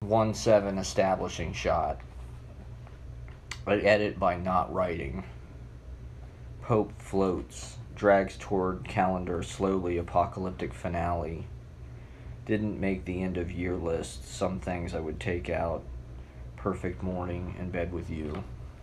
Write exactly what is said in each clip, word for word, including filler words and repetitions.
one seven establishing shot. I edit by not writing. Pope floats, drags toward calendar slowly, apocalyptic finale. Didn't make the end of year list, some things I would take out. Perfect morning in bed with you.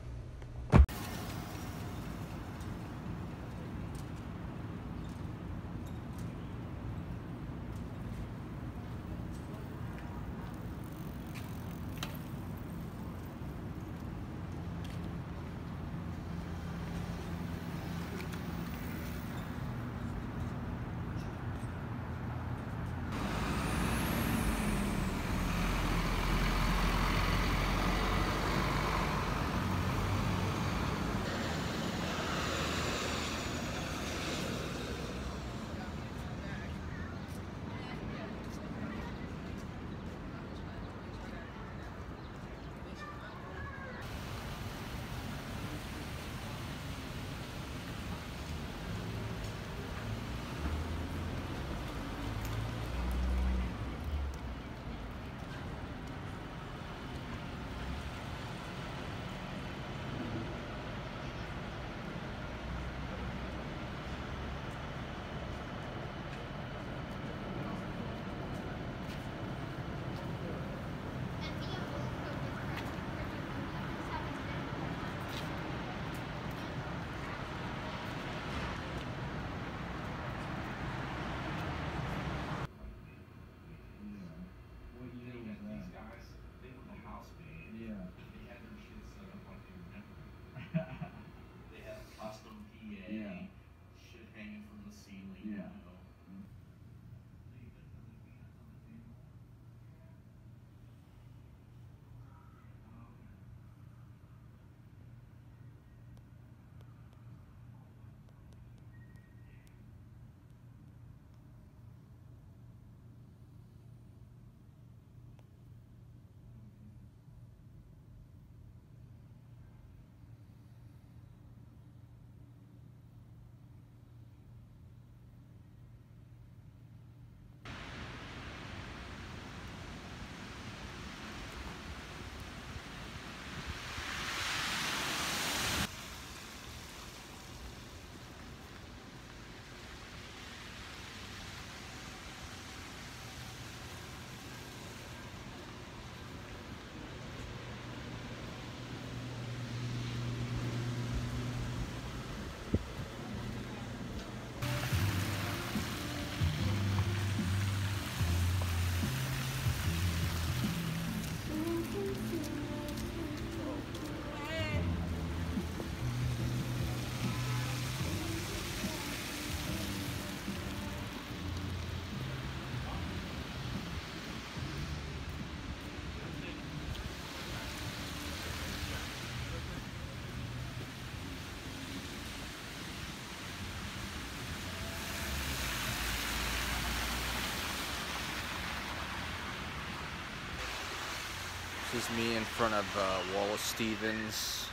This is me in front of uh, Wallace Stevens'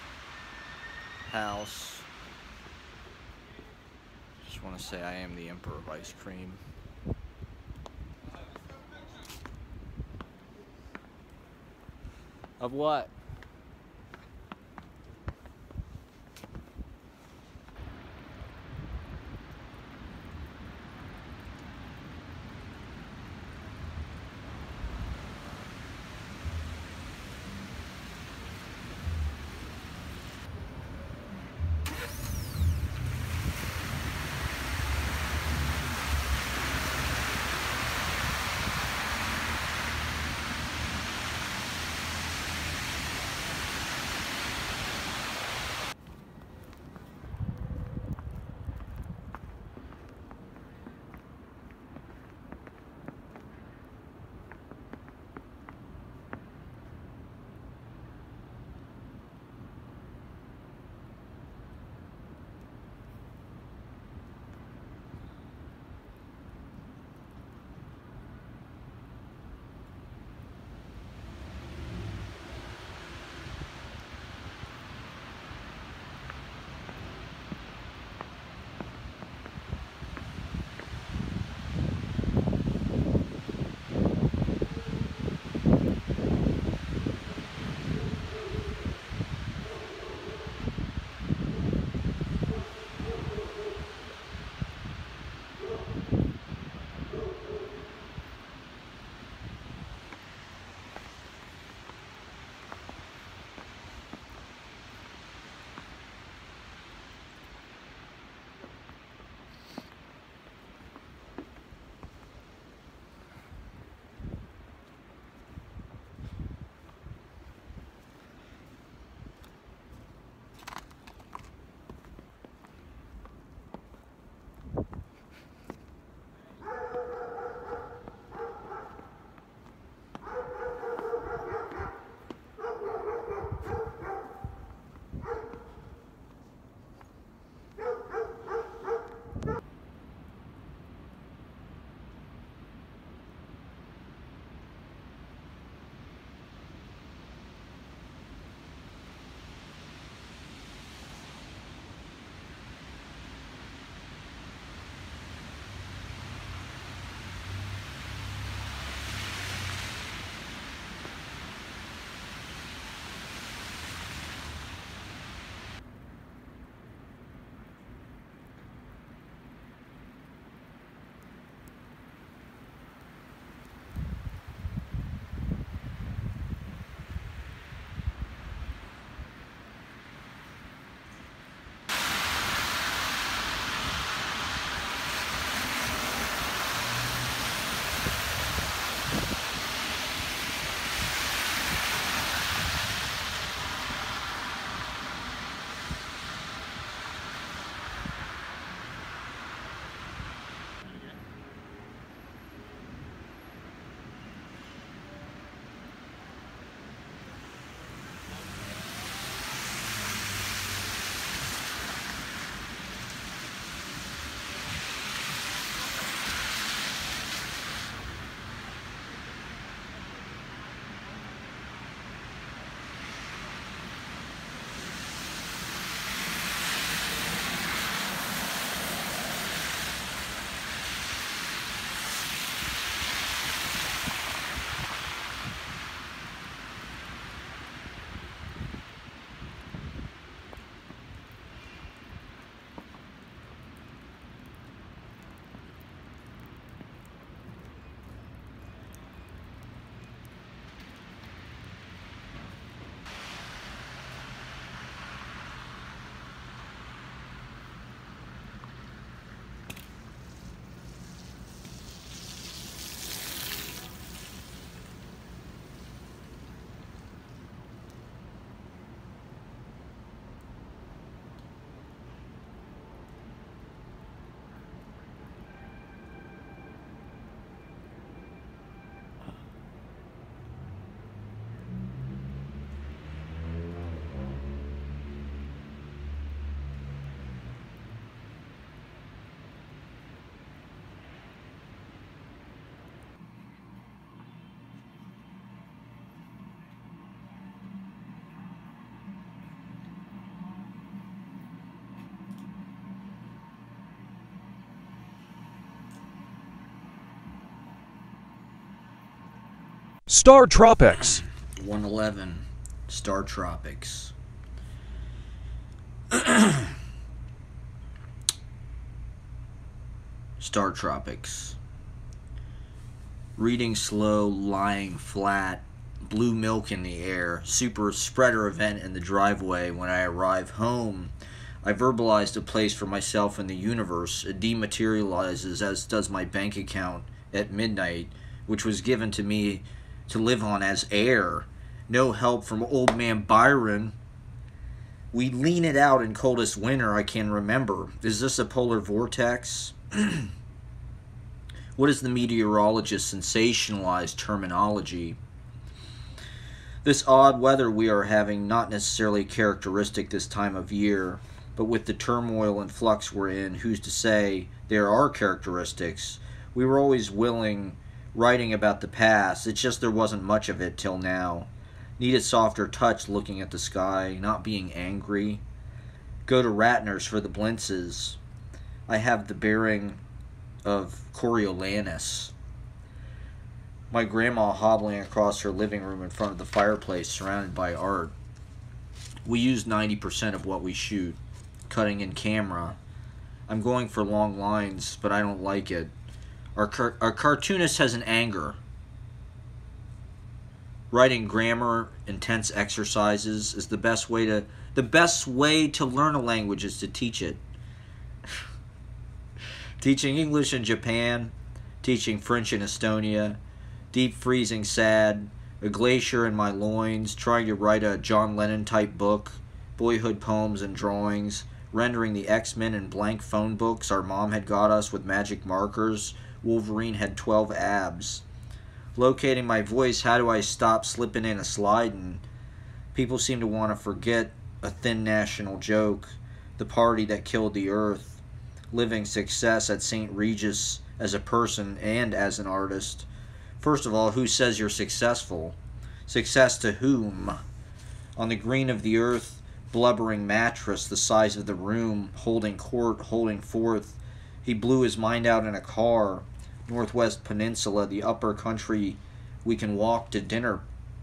house. Just want to say I am the Emperor of Ice Cream. Of what? Star Tropics. one eleven, Star Tropics. Star Tropics. Reading slow, lying flat, blue milk in the air, super spreader event in the driveway. When I arrive home, I verbalize a place for myself in the universe. It dematerializes, as does my bank account at midnight, which was given to me to live on as air. No help from old man Byron. We lean it out in coldest winter I can remember. Is this a polar vortex? What is the meteorologist's sensationalized terminology? This odd weather we are having, not necessarily characteristic this time of year, but with the turmoil and flux we're in, who's to say there are characteristics? We were always willing, writing about the past. It's just there wasn't much of it till now. Need a softer touch looking at the sky, not being angry. Go to Ratner's for the blintzes. I have the bearing of Coriolanus. My grandma hobbling across her living room in front of the fireplace, surrounded by art. We use ninety percent of what we shoot. Cutting in camera. I'm going for long lines, but I don't like it. Our, car our cartoonist has an anger. Writing grammar, intense exercises is the best way to the best way to learn a language is to teach it. Teaching English in Japan, teaching French in Estonia, deep freezing sad, a glacier in my loins, trying to write a John Lennon type book, boyhood poems and drawings, rendering the X-Men in blank phone books our mom had got us with magic markers. Wolverine had twelve abs. Locating my voice, how do I stop slipping in a sliding? People seem to want to forget a thin national joke, the party that killed the earth. Living success at Saint Regis as a person and as an artist. First of all, who says you're successful? Success to whom? On the green of the earth, blubbering mattress the size of the room, holding court, holding forth. He blew his mind out in a car. Northwest Peninsula, the upper country, we can walk to dinner.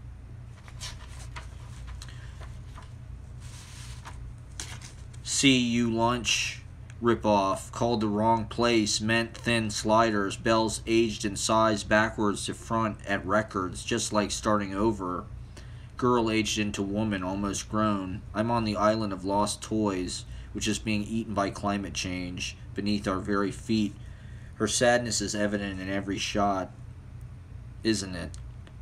See you lunch. Rip off, called the wrong place, meant thin sliders, bells aged in size backwards to front at records, just like starting over. Girl aged into woman, almost grown. I'm on the island of lost toys, which is being eaten by climate change, beneath our very feet. Her sadness is evident in every shot, isn't it?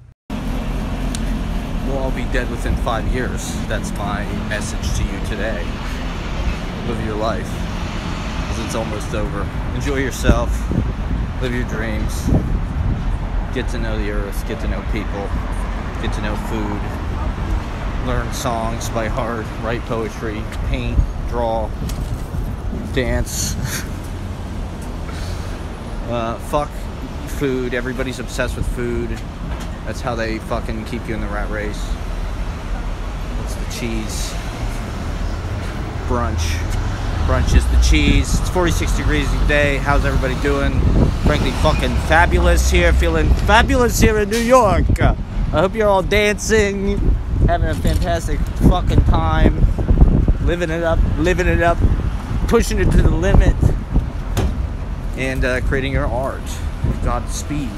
We'll all be dead within five years. That's my message to you today. Live your life. It's almost over. Enjoy yourself. Live your dreams. Get to know the earth. Get to know people. Get to know food. Learn songs by heart. Write poetry. Paint. Draw. Dance. uh, fuck food. Everybody's obsessed with food. That's how they fucking keep you in the rat race. What's the cheese? Brunch. Brunch is the cheese. It's forty-six degrees today. How's everybody doing? Frankly, fucking fabulous here. Feeling fabulous here in New York. I hope you're all dancing, having a fantastic fucking time, living it up, living it up, pushing it to the limit, and uh, creating your art. Godspeed.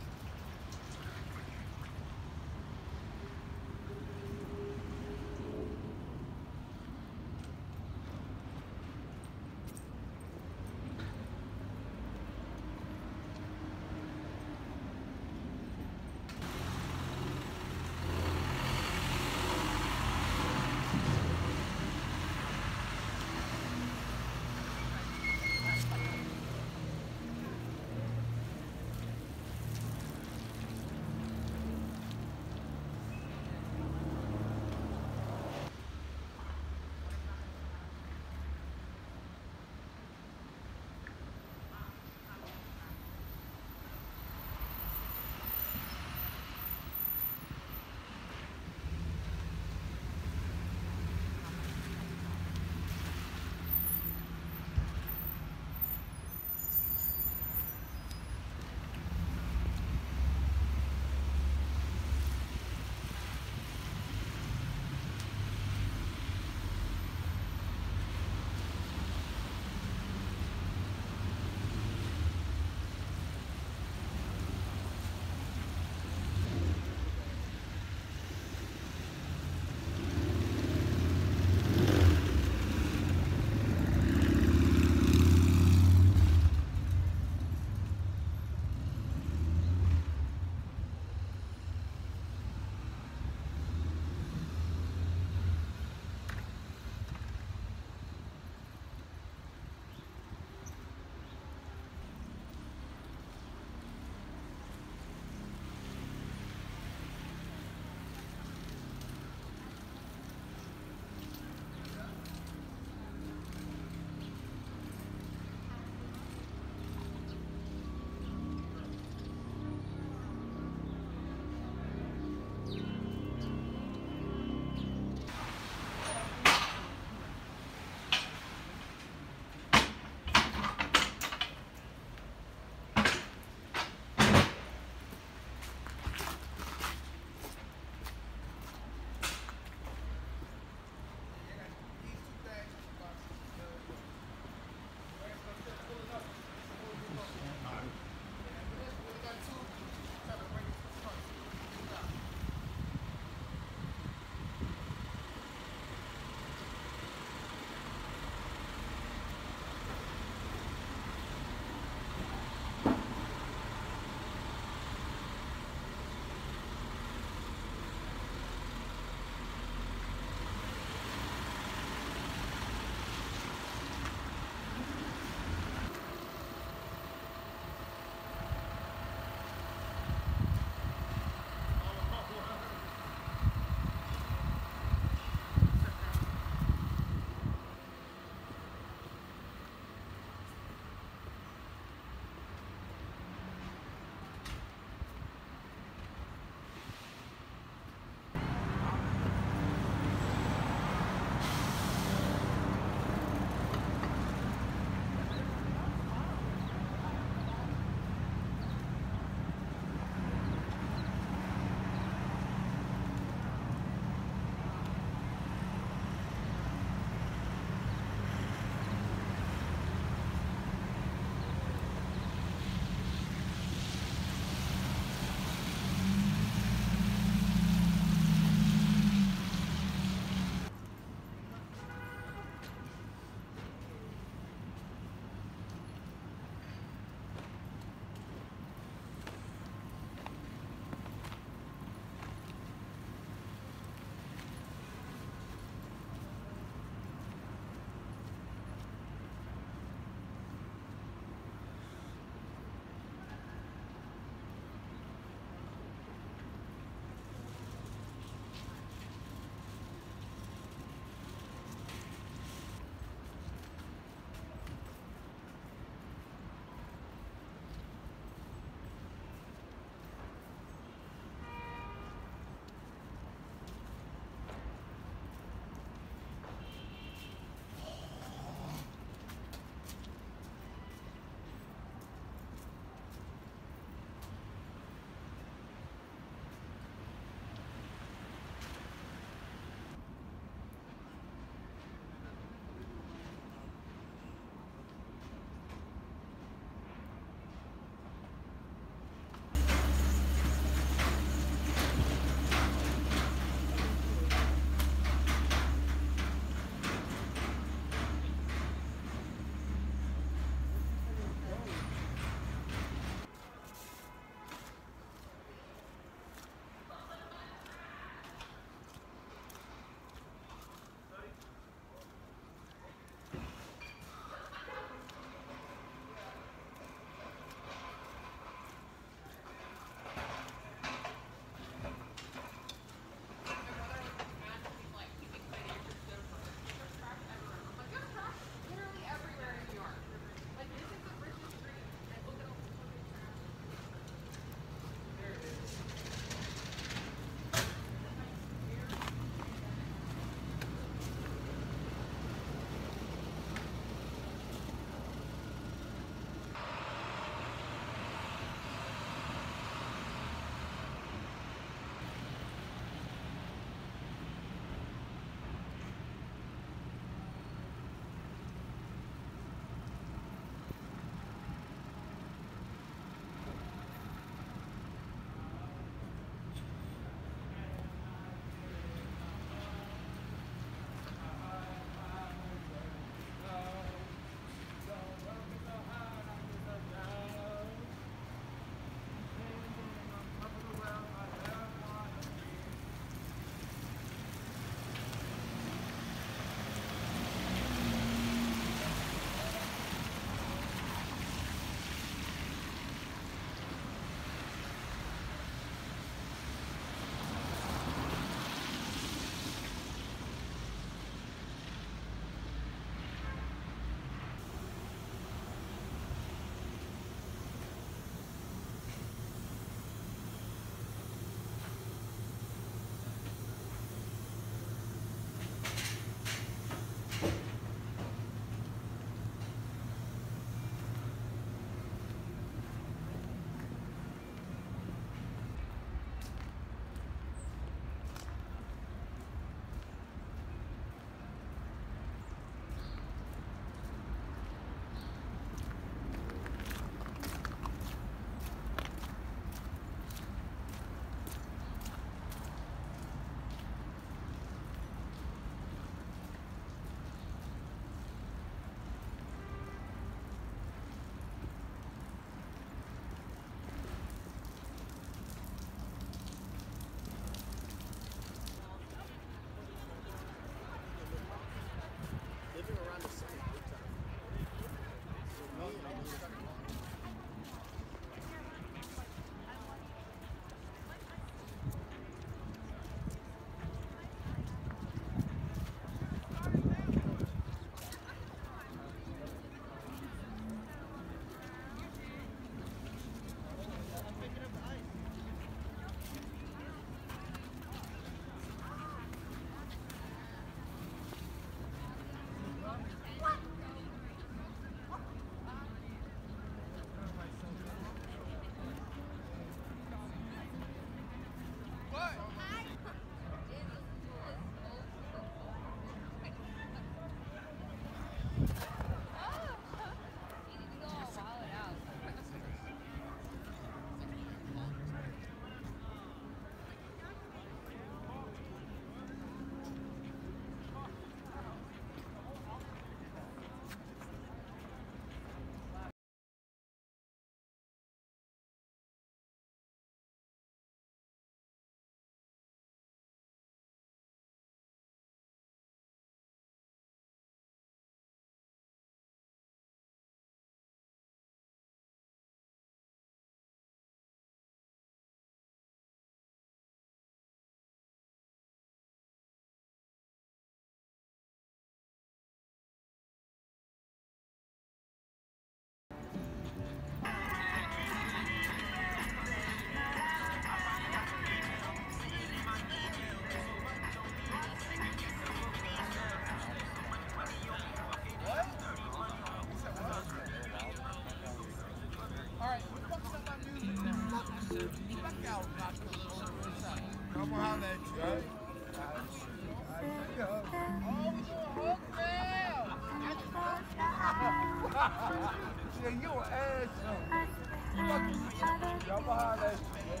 Yeah, you an asshole. Y'all behind that shit.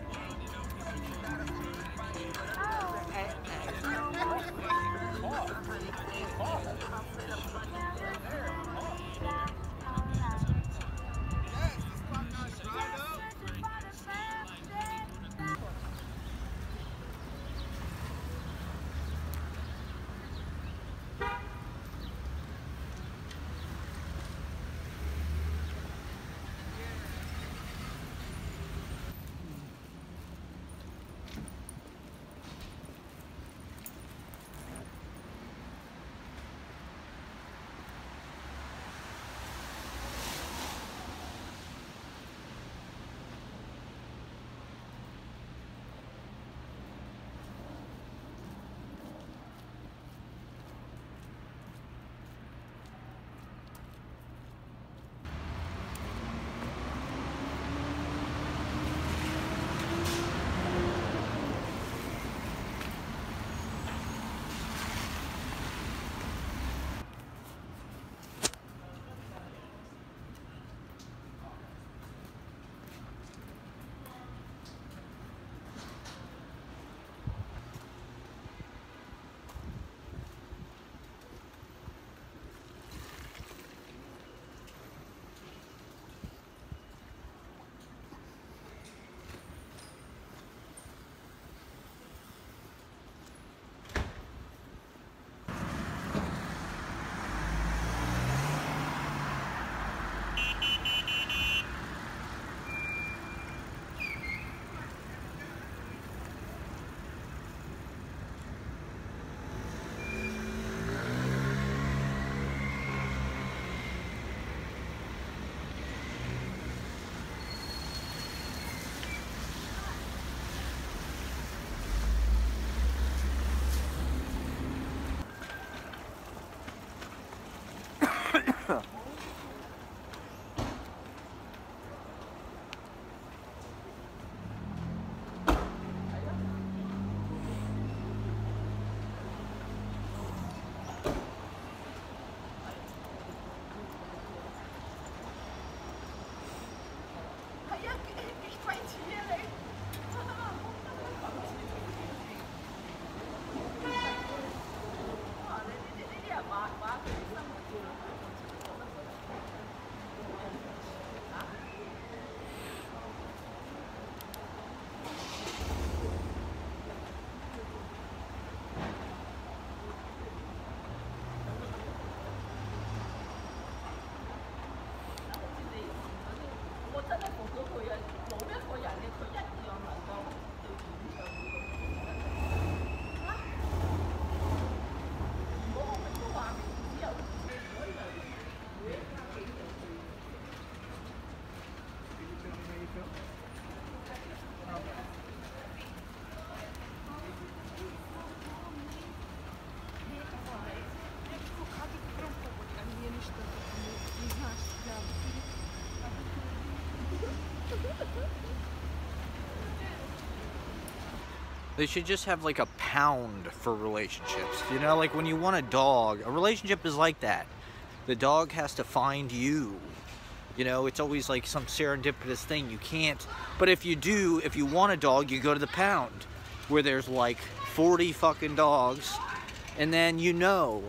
They should just have like a pound for relationships. You know, like when you want a dog, a relationship is like that. The dog has to find you. You know, it's always like some serendipitous thing. You can't, but if you do, if you want a dog, you go to the pound where there's like forty fucking dogs, and then you know.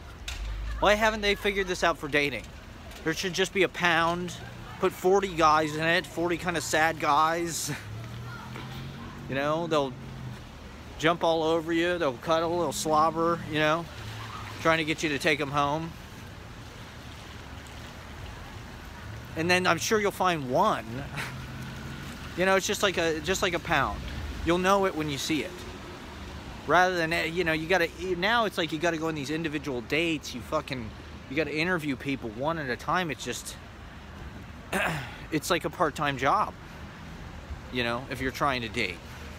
Why haven't they figured this out for dating? There should just be a pound, put forty guys in it, forty kind of sad guys. You know, they'll jump all over you, they'll cuddle, they'll slobber, you know, trying to get you to take them home. And then I'm sure you'll find one. You know, it's just like a just like a pound. You'll know it when you see it. Rather than, you know, you gotta, now it's like you gotta go on these individual dates, you fucking, you gotta interview people one at a time. It's just, it's like a part-time job, you know, if you're trying to date.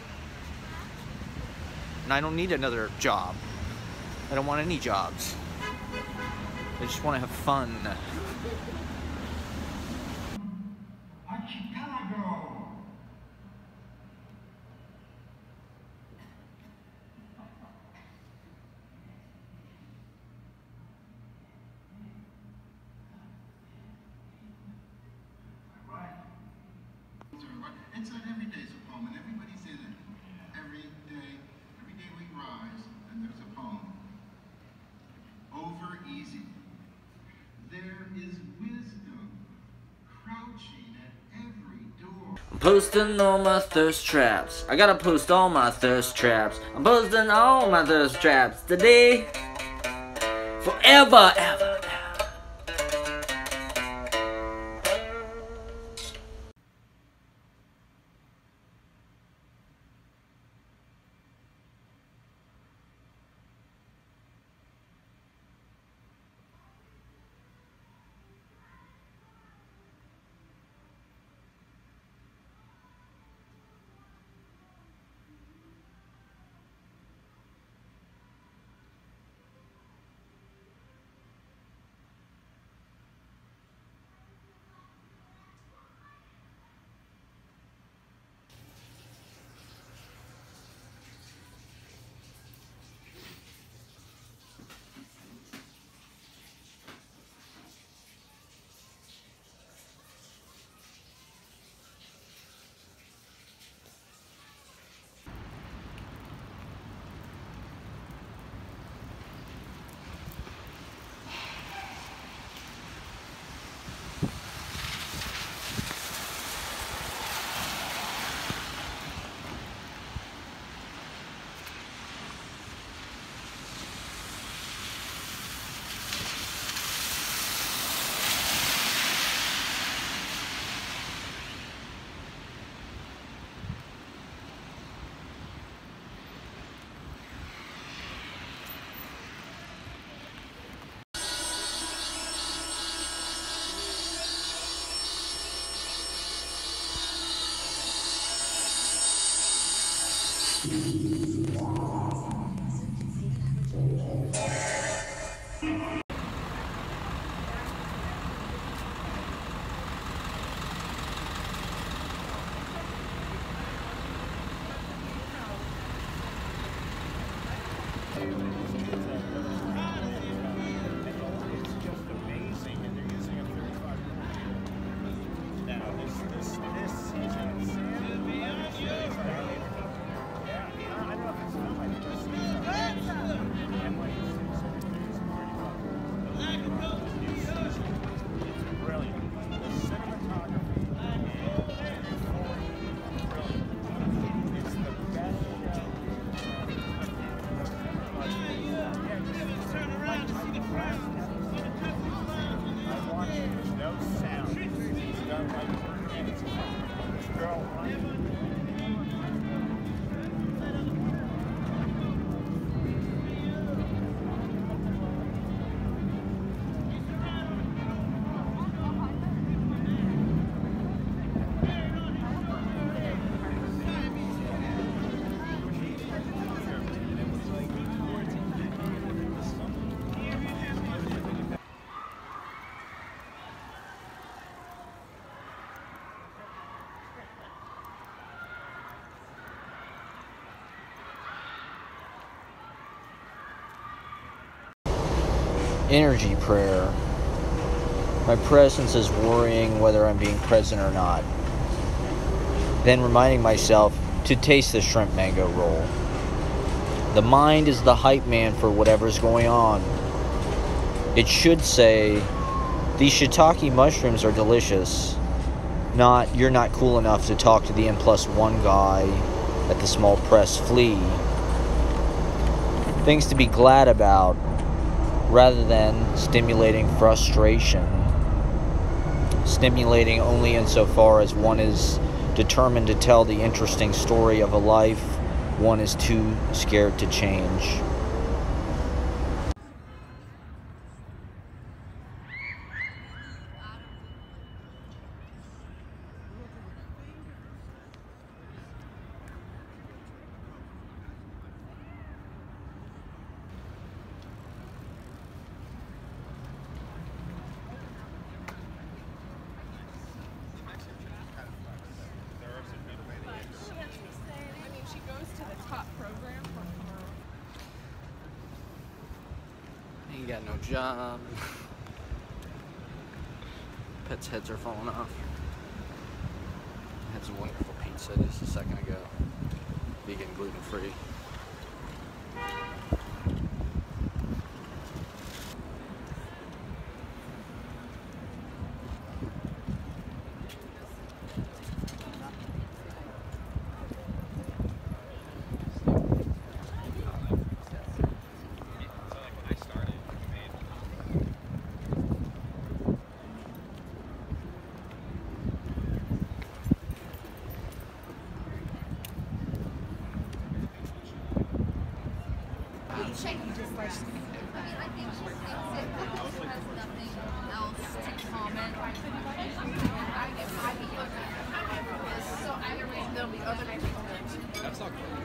And I don't need another job. I don't want any jobs. I just want to have fun. inside every day's a poem, and everybody's in it. Every day, every day we rise, and there's a poem. Over easy. There is wisdom crouching at every door. I'm posting all my thirst traps. I gotta post all my thirst traps. I'm posting all my thirst traps today. Forever, ever, ever. Energy prayer. My presence is worrying whether I'm being present or not. Then reminding myself to taste the shrimp mango roll. The mind is the hype man for whatever's going on. It should say, these shiitake mushrooms are delicious. Not, you're not cool enough to talk to the N plus one guy at the small press flea. Things to be glad about, rather than stimulating frustration. Stimulating only insofar as one is determined to tell the interesting story of a life one is too scared to change. Ain't got no job. Pets' heads are falling off. Has a wonderful pizza. said just a second ago. Vegan, gluten free. That's not good.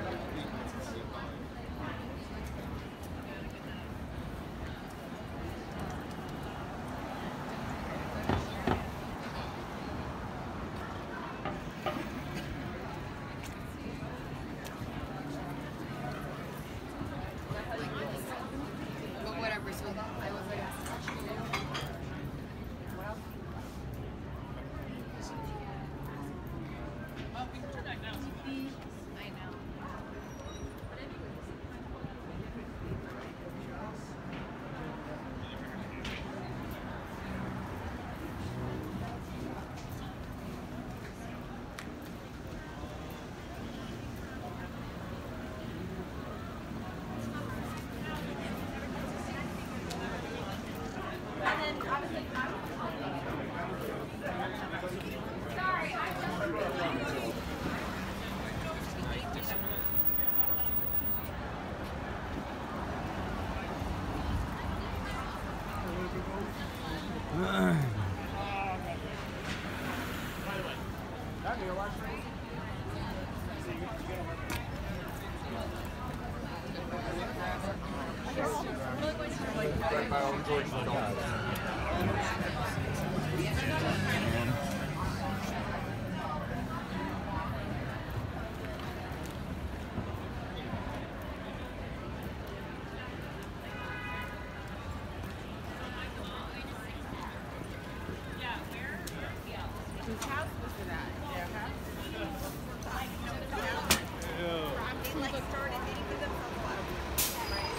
But whatever, so I was like, I know. Whose house was it at? Their house? Like, no, it's not. They like started dating with them for a while. Right?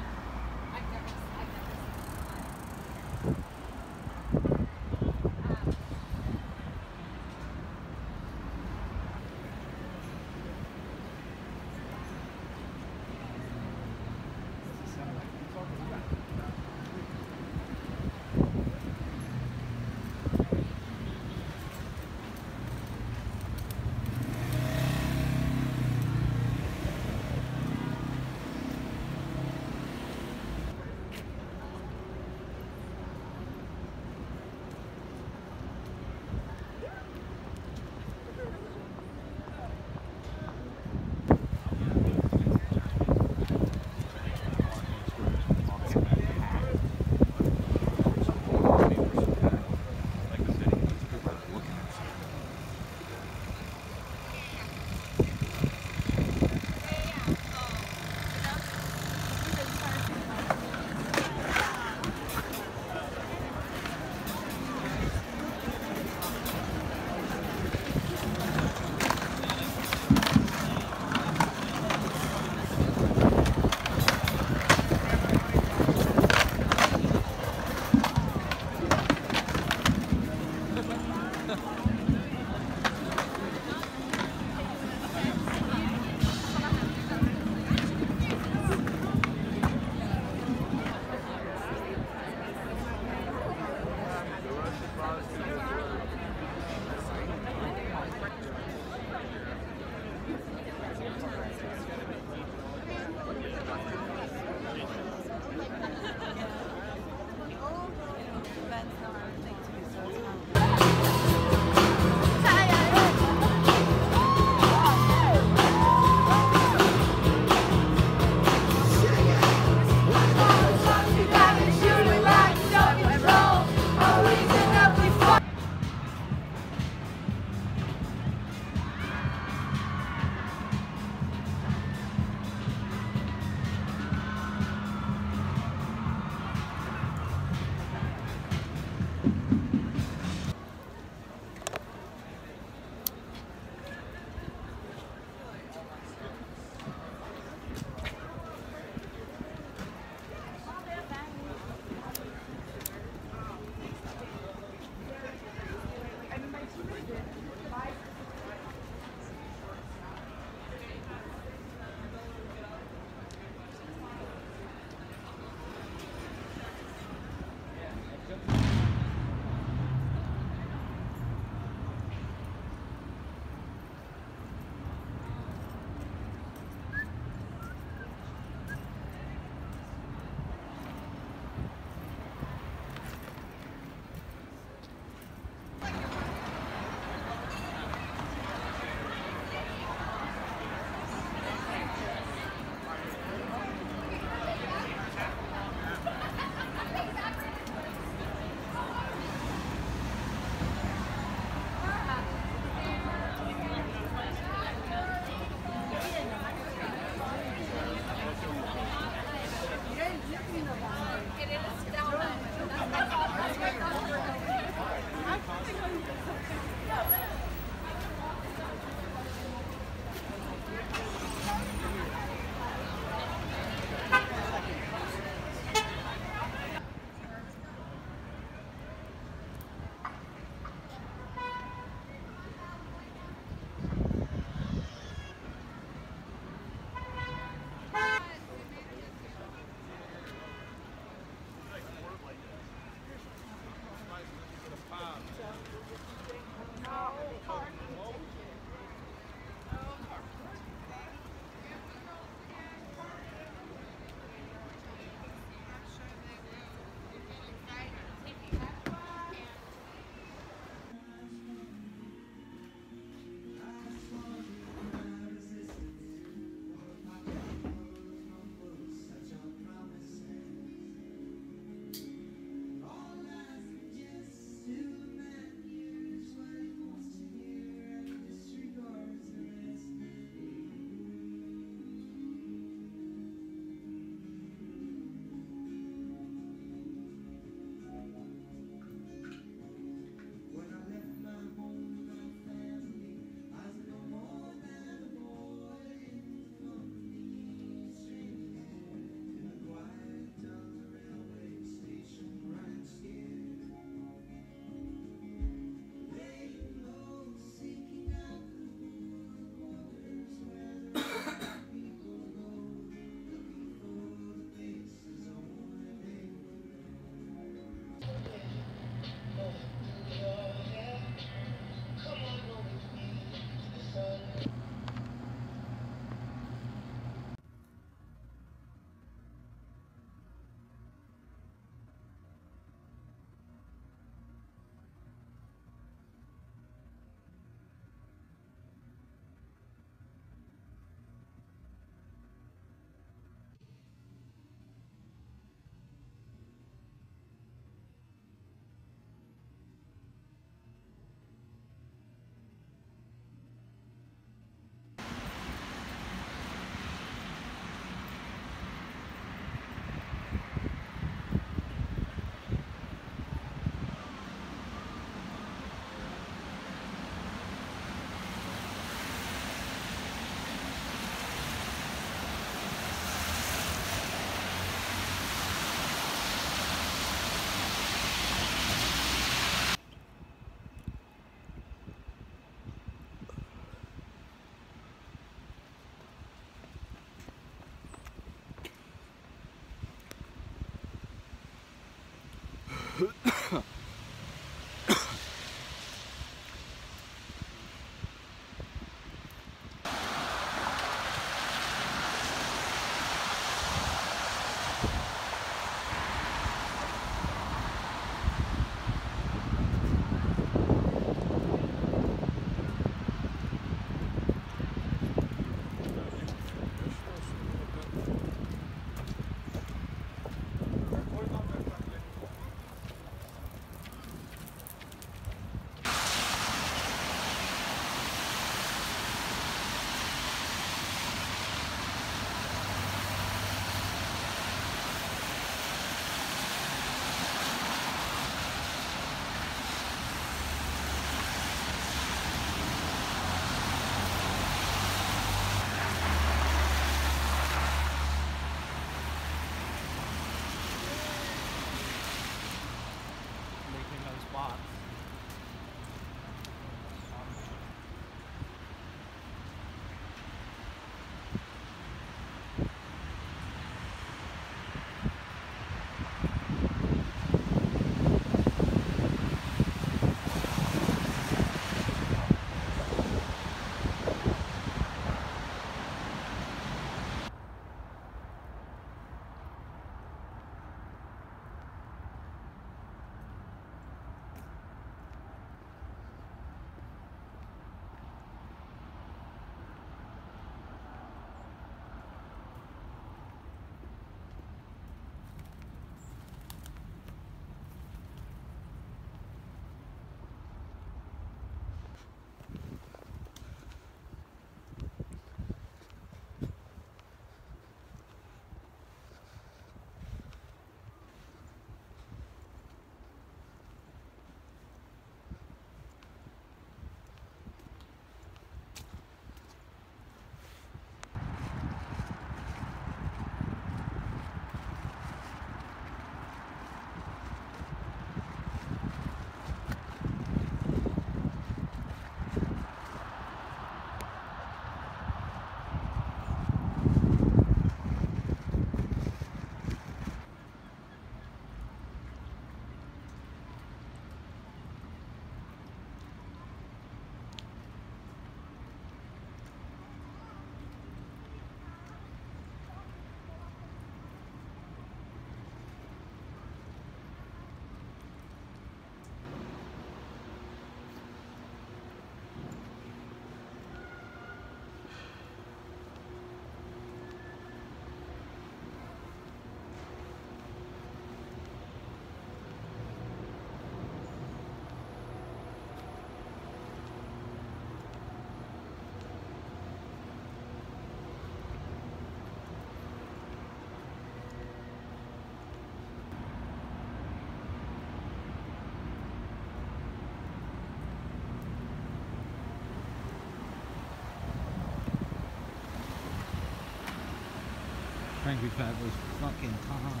Frank, we've had this fucking time.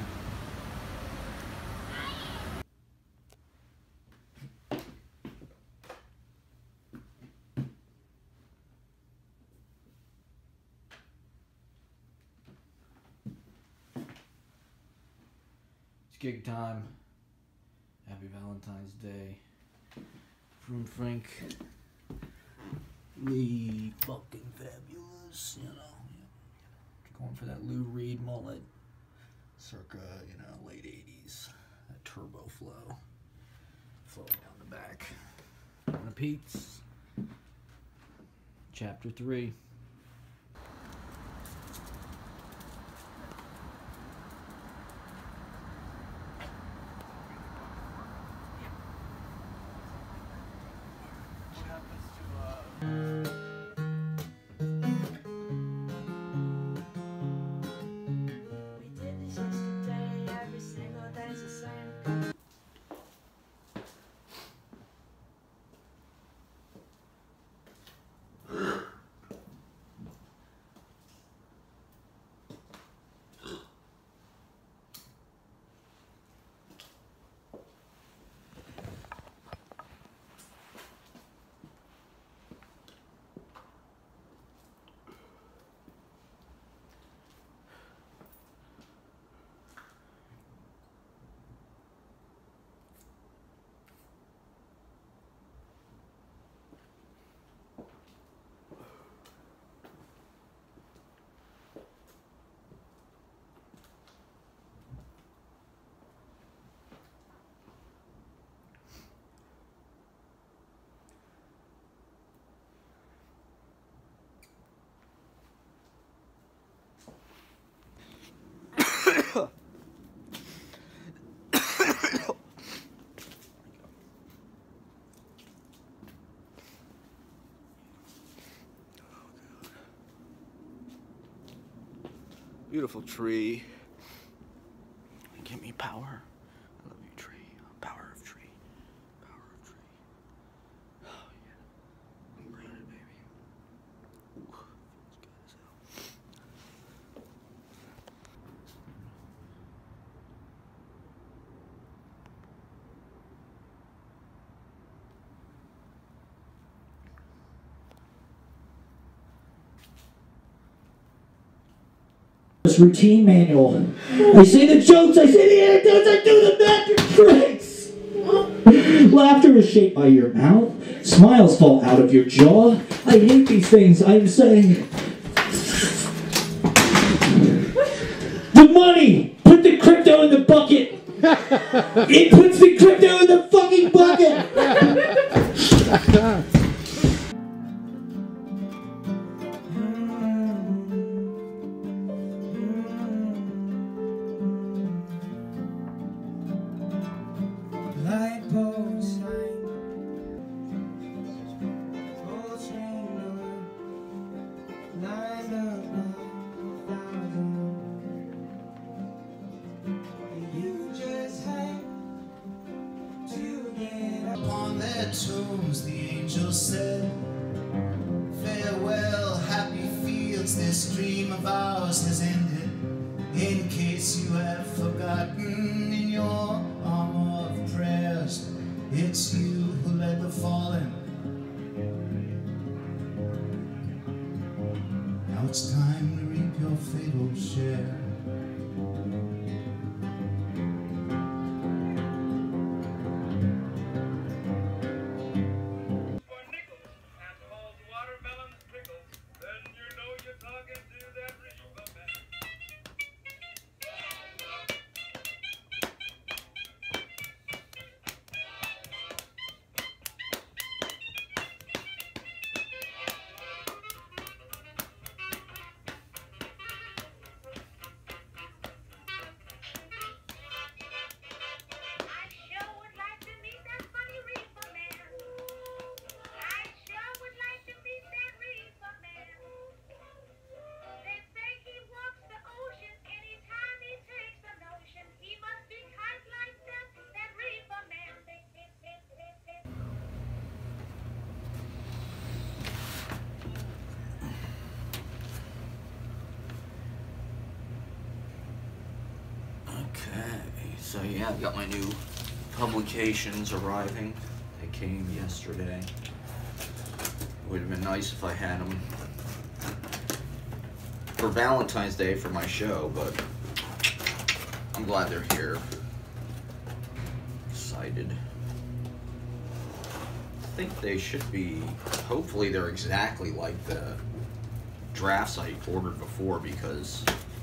It's gig time. Happy Valentine's Day. From Frank. Me fucking fabulous, you know. Going for that Lou Reed mullet. Circa, you know, late eighties. That turbo flow. Flowing down the back. Repeats. Chapter three. Beautiful tree. Give me power. I love you, tree. Power of tree. Power of tree. Oh, yeah. I'm bringing it, baby. Ooh, feels good as hell. Routine manual. I say the jokes, I say the anecdotes, I do the magic tricks. Laughter is shaped by your mouth. Smiles fall out of your jaw. I hate these things. I'm saying the money. Put the crypto in the bucket. It puts the crypto in the fucking bucket. Upon their tombs the angels said, farewell, happy fields, this dream of ours has ended. In case you have forgotten, in your armor of prayers, it's you who led the fallen. Now it's time to reap your fatal share. So yeah, I got my new publications arriving. They came yesterday. Would have been nice if I had them for Valentine's Day for my show, but I'm glad they're here. Excited. I think they should be, hopefully they're exactly like the drafts I ordered before, because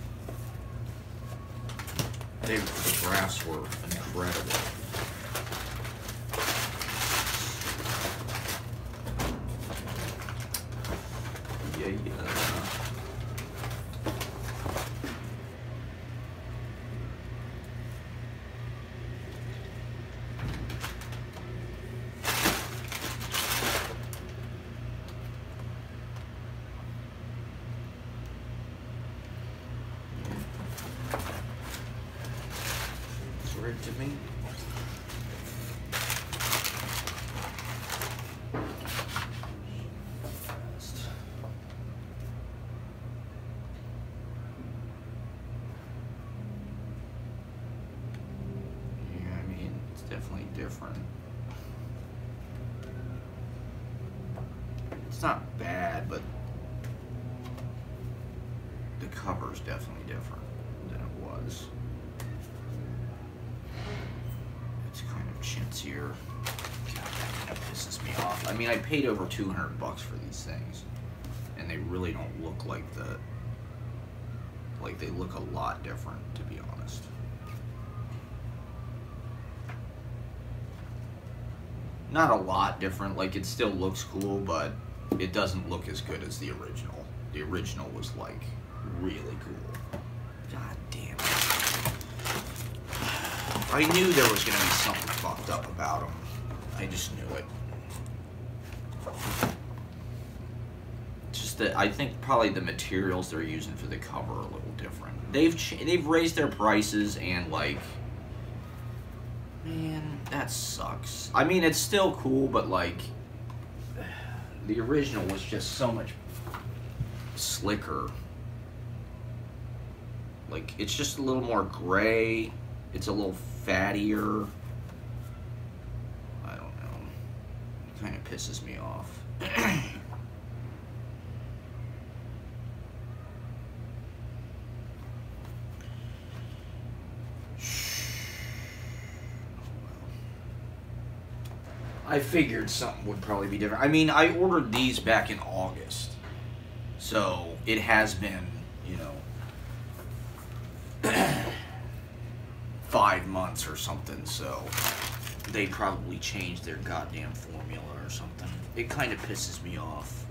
they, the drafts were incredible. Yeah, yeah. To me. Yeah, I mean, it's definitely different. It's not bad, but the cover's definitely different than it was. Chintzier. God, that kind of pisses me off. I mean, I paid over two hundred bucks for these things, and they really don't look like the, like they look a lot different, to be honest. Not a lot different, like it still looks cool, but it doesn't look as good as the original. The original was like really cool. God damn it. I knew there was going to be something fucked up about them. I just knew it. It's just that I think probably the materials they're using for the cover are a little different. They've ch they've raised their prices, and like, man, that sucks. I mean, it's still cool, but like, the original was just so much slicker. Like, it's just a little more gray. It's a little fattier. I don't know. It kind of pisses me off. I figured something would probably be different. I mean, I ordered these back in August, so it has been, you know, five months or something, so they probably changed their goddamn formula or something. It kind of pisses me off.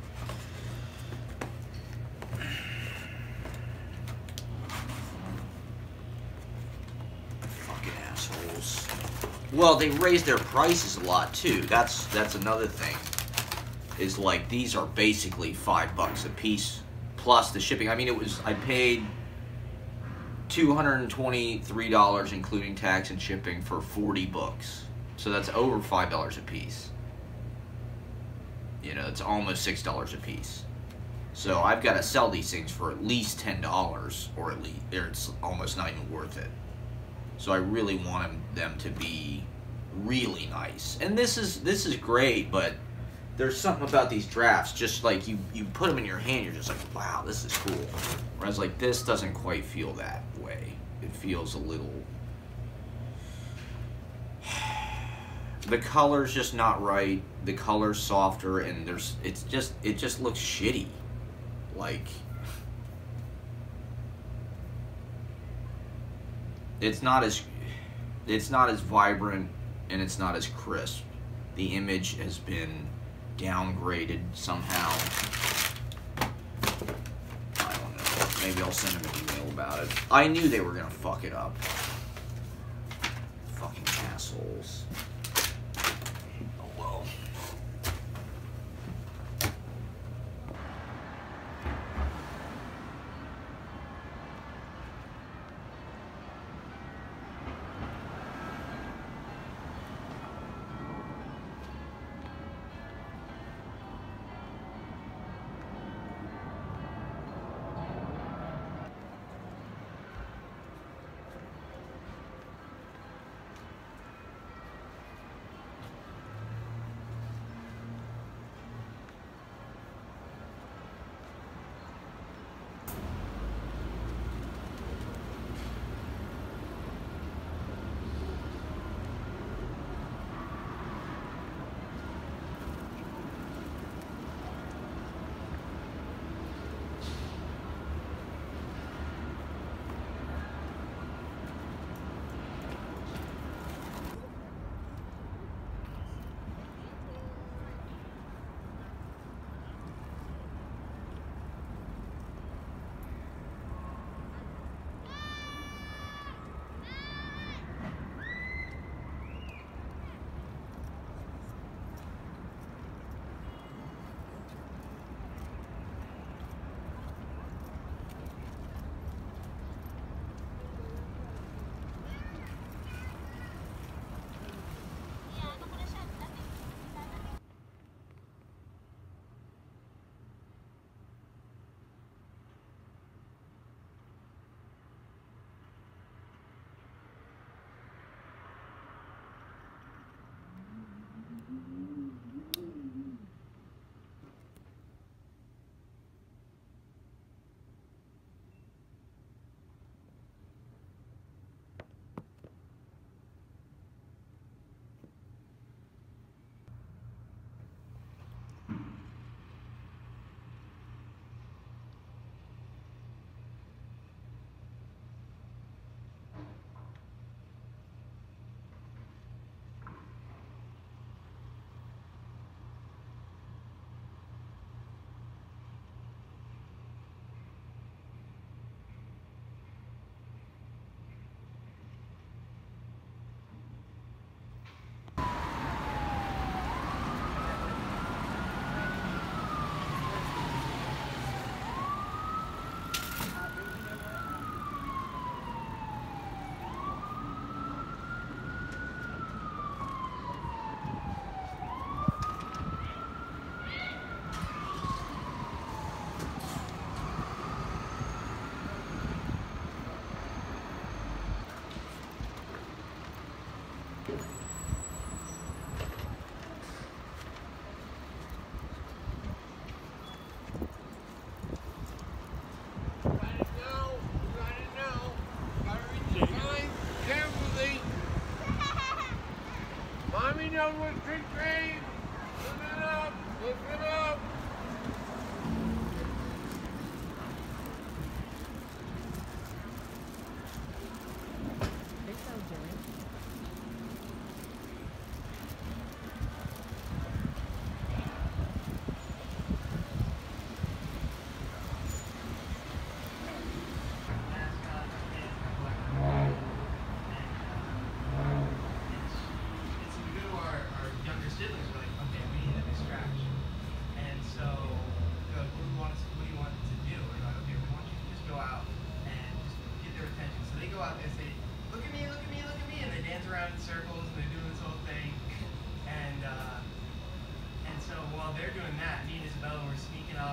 Fucking assholes. Well, they raised their prices a lot too. That's that's another thing. Is like, these are basically five bucks a piece plus the shipping. I mean, it was, I paid two hundred twenty-three dollars including tax and shipping for forty books. So that's over five dollars a piece. You know, it's almost six dollars a piece. So I've got to sell these things for at least ten dollars, or at least, or it's almost not even worth it. So I really want them to be really nice. And this is this is great, but there's something about these drafts, just like you, you put them in your hand, you're just like, wow, this is cool. Whereas like this doesn't quite feel that way. It feels a little... The color's just not right. The color's softer, and there's it's just it just looks shitty. Like, it's not as it's not as vibrant, and it's not as crisp. The image has been downgraded somehow. I don't know. Maybe I'll send them an email about it. I knew they were gonna fuck it up. Fucking assholes. Oh well.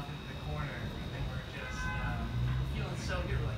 off into the corner, and we're just um, feeling so good. We're like,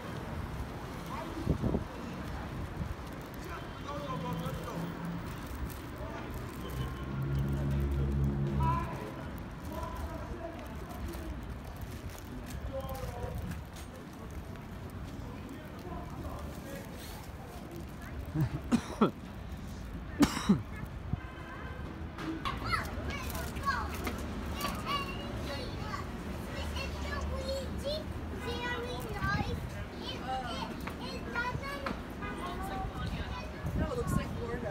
No, it looks like Florida.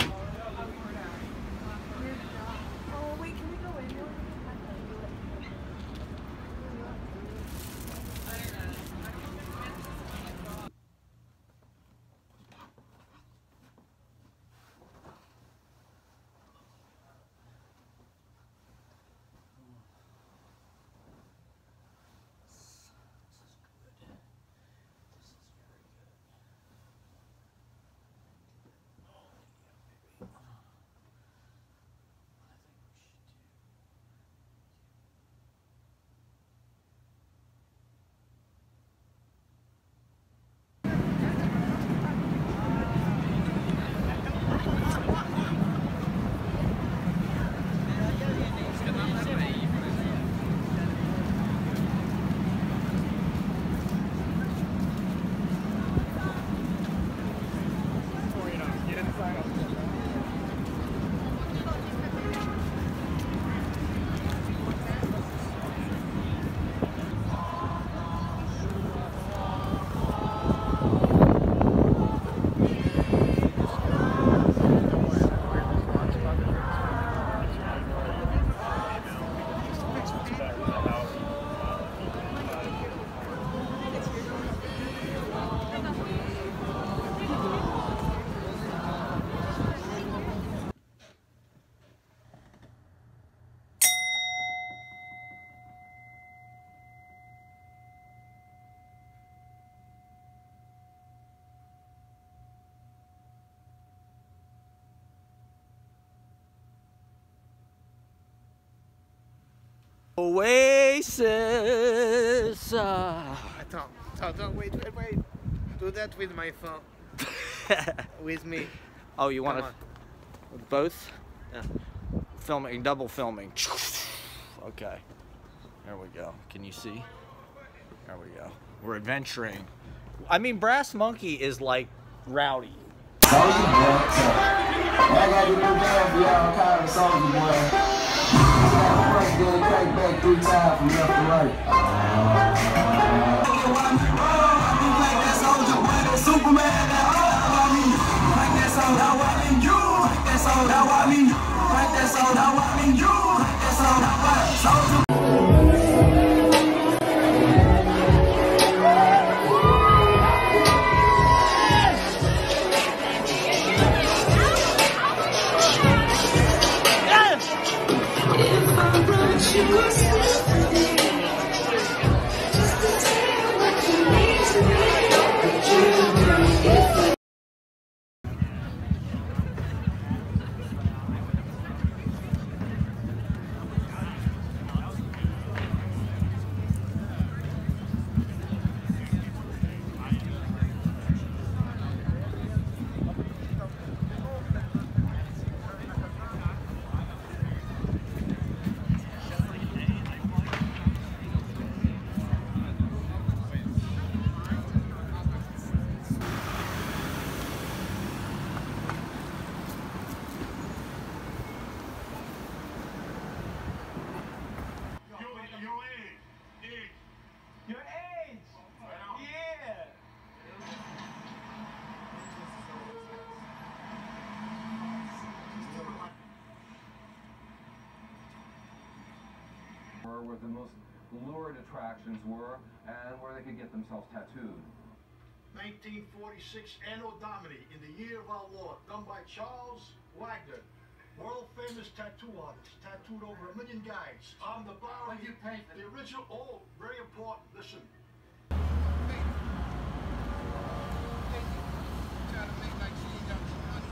Oh, wait, can we go in? Oasis. Uh. Attends, attends, attends, wait, wait, wait. Do that with my phone. With me. Oh, you want Come to both? Yeah. Filming, double filming. Okay. There we go. Can you see? There we go. We're adventuring. I mean, Brass Monkey is like rowdy. I got to do that for y'all kind of soldier boy. First day crack back three times from left to right. Like that soldier boy, that Superman, that all I mean. Like that soldier, how I mean you. Like that soldier, how I mean you. Like that soldier, how I mean you. Like that soldier, how I soldier. Where the most lurid attractions were and where they could get themselves tattooed. nineteen forty-six Anno Domini, in the year of our Lord, done by Charles Wagner, world famous tattoo artist, tattooed over a million guys. On the bar, you paint the original. Oh, very important. Listen. Try to make like she ain't got some money.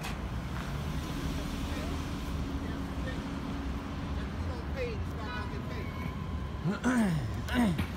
If you don't pay, it's not gonna get paid. Alright.